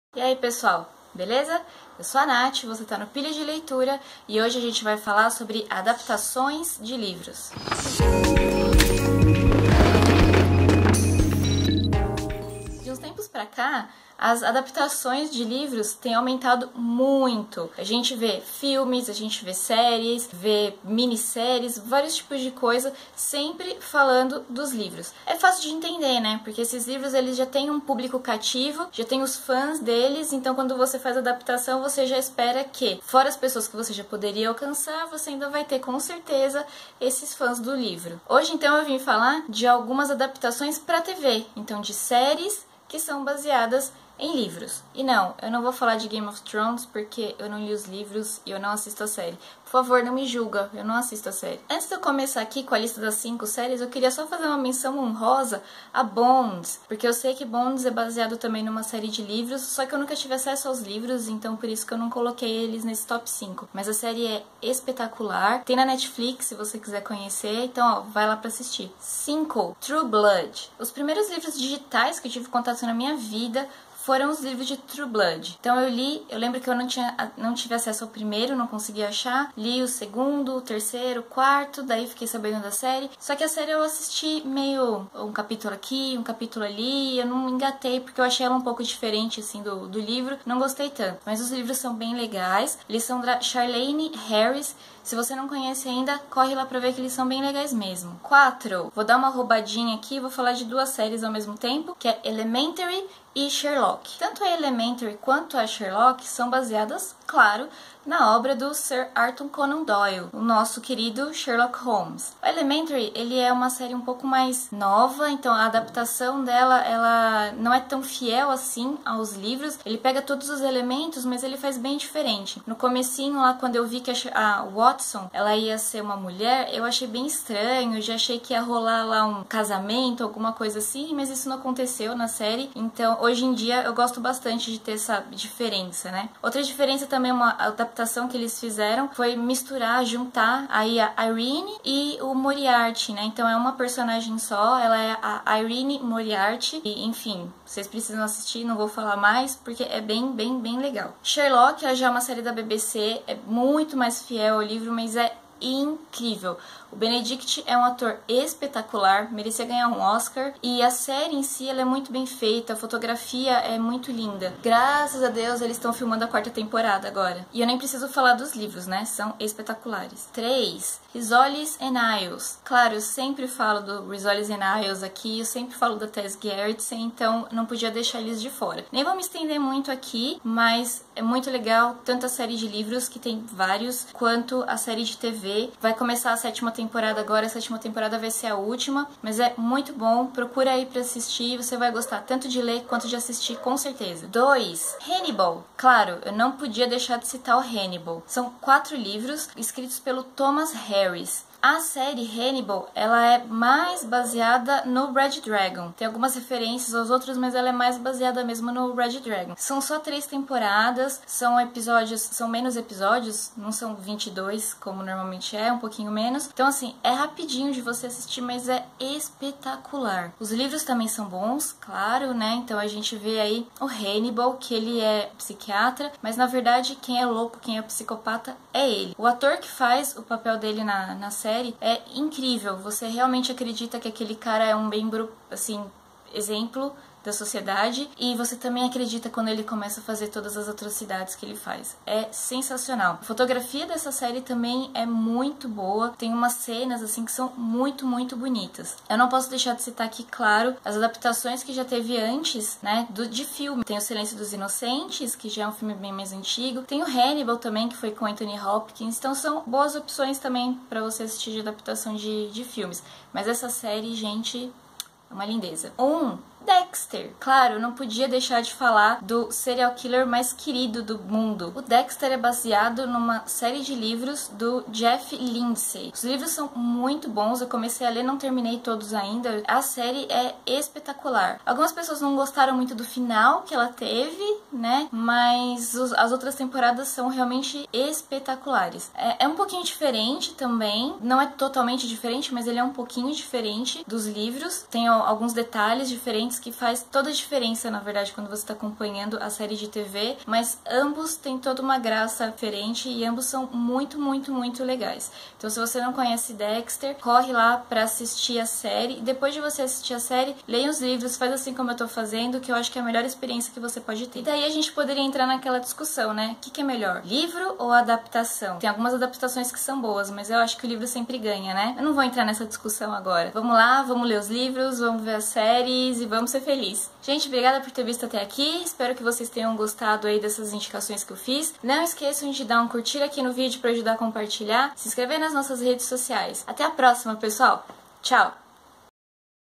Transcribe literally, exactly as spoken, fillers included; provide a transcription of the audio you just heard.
E aí, pessoal, beleza? Eu sou a Nath, você está no Pilha de Leitura e hoje a gente vai falar sobre adaptações de livros. De uns tempos pra cá, as adaptações de livros têm aumentado muito. A gente vê filmes, a gente vê séries, vê minisséries, vários tipos de coisa, sempre falando dos livros. É fácil de entender, né? Porque esses livros eles já têm um público cativo, já tem os fãs deles, então quando você faz a adaptação, você já espera que, fora as pessoas que você já poderia alcançar, você ainda vai ter com certeza esses fãs do livro. Hoje, então, eu vim falar de algumas adaptações para T V, então de séries que são baseadas em livros. E não, eu não vou falar de Game of Thrones porque eu não li os livros e eu não assisto a série. Por favor, não me julga, eu não assisto a série. Antes de eu começar aqui com a lista das cinco séries, eu queria só fazer uma menção honrosa a Bones, porque eu sei que Bones é baseado também numa série de livros, só que eu nunca tive acesso aos livros, então por isso que eu não coloquei eles nesse top cinco. Mas a série é espetacular, tem na Netflix se você quiser conhecer, então ó, vai lá pra assistir. cinco. True Blood. Os primeiros livros digitais que eu tive contato na minha vida foram os livros de True Blood. Então eu li, eu lembro que eu não, tinha, não tive acesso ao primeiro, não consegui achar. Li o segundo, o terceiro, o quarto, daí fiquei sabendo da série. Só que a série eu assisti meio um capítulo aqui, um capítulo ali, eu não me engatei porque eu achei ela um pouco diferente assim do, do livro, não gostei tanto. Mas os livros são bem legais, eles são da Charlaine Harris. Se você não conhece ainda, corre lá pra ver que eles são bem legais mesmo. quatro. Vou dar uma roubadinha aqui e vou falar de duas séries ao mesmo tempo, que é Elementary e Sherlock. Tanto a Elementary quanto a Sherlock são baseadas, claro, na obra do Sir Arthur Conan Doyle, o nosso querido Sherlock Holmes. O Elementary, ele é uma série um pouco mais nova, então a adaptação dela, ela não é tão fiel assim aos livros. Ele pega todos os elementos, mas ele faz bem diferente. No comecinho lá, quando eu vi que a Watson, ela ia ser uma mulher, eu achei bem estranho, já achei que ia rolar lá um casamento, alguma coisa assim, mas isso não aconteceu na série. Então, hoje em dia, eu gosto bastante de ter essa diferença, né? Outra diferença também, uma adaptação que eles fizeram foi misturar, juntar aí a Irene e o Moriarty, né? Então é uma personagem só, ela é a Irene Moriarty e, enfim, vocês precisam assistir, não vou falar mais porque é bem, bem, bem legal. Sherlock já é uma série da B B C, é muito mais fiel ao livro, mas é incrível. O Benedict é um ator espetacular, merecia ganhar um Oscar, e a série em si ela é muito bem feita, a fotografia é muito linda. Graças a Deus eles estão filmando a quarta temporada agora. E eu nem preciso falar dos livros, né? São espetaculares. três. Risoles and Isles. Claro, eu sempre falo do Risoles and Isles aqui, eu sempre falo da Tess Gerritsen, então não podia deixar eles de fora. Nem vou me estender muito aqui, mas é muito legal, tanto a série de livros, que tem vários, quanto a série de T V. Vai começar a sétima temporada agora, a sétima temporada vai ser a última, mas é muito bom, procura aí pra assistir, você vai gostar tanto de ler quanto de assistir, com certeza. dois. Hannibal. Claro, eu não podia deixar de citar o Hannibal. São quatro livros escritos pelo Thomas Harris. A série Hannibal, ela é mais baseada no Red Dragon. Tem algumas referências aos outros, mas ela é mais baseada mesmo no Red Dragon. São só três temporadas, são episódios, são menos episódios, não são vinte e dois, como normalmente é, um pouquinho menos. Então, assim, é rapidinho de você assistir, mas é espetacular. Os livros também são bons, claro, né? Então a gente vê aí o Hannibal, que ele é psiquiatra, mas na verdade quem é louco, quem é psicopata é ele. O ator que faz o papel dele na, na série é incrível, você realmente acredita que aquele cara é um membro, assim, exemplo da sociedade, e você também acredita quando ele começa a fazer todas as atrocidades que ele faz. É sensacional. A fotografia dessa série também é muito boa, tem umas cenas assim que são muito, muito bonitas. Eu não posso deixar de citar aqui, claro, as adaptações que já teve antes, né, do, de filme. Tem O Silêncio dos Inocentes, que já é um filme bem mais antigo. Tem o Hannibal também, que foi com Anthony Hopkins. Então são boas opções também para você assistir de adaptação de, de filmes. Mas essa série, gente, é uma lindeza. Um, Dexter. Claro, não podia deixar de falar do serial killer mais querido do mundo. O Dexter é baseado numa série de livros do Jeff Lindsay. Os livros são muito bons, eu comecei a ler, não terminei todos ainda. A série é espetacular. Algumas pessoas não gostaram muito do final que ela teve, né? Mas os, as outras temporadas são realmente espetaculares. É, é um pouquinho diferente também, não é totalmente diferente, mas ele é um pouquinho diferente dos livros. Tem ó, alguns detalhes diferentes filmes que faz toda a diferença, na verdade, quando você está acompanhando a série de T V, mas ambos têm toda uma graça diferente e ambos são muito, muito, muito legais. Então, se você não conhece Dexter, corre lá pra assistir a série. Depois de você assistir a série, leia os livros, faz assim como eu tô fazendo, que eu acho que é a melhor experiência que você pode ter. E daí a gente poderia entrar naquela discussão, né? O que, que é melhor, livro ou adaptação? Tem algumas adaptações que são boas, mas eu acho que o livro sempre ganha, né? Eu não vou entrar nessa discussão agora. Vamos lá, vamos ler os livros, vamos ver as séries e vamos ser felizes. Gente, obrigada por ter visto até aqui. Espero que vocês tenham gostado aí dessas indicações que eu fiz. Não esqueçam de dar um curtir aqui no vídeo para ajudar a compartilhar, se inscrever nas nossas redes sociais. Até a próxima, pessoal! Tchau!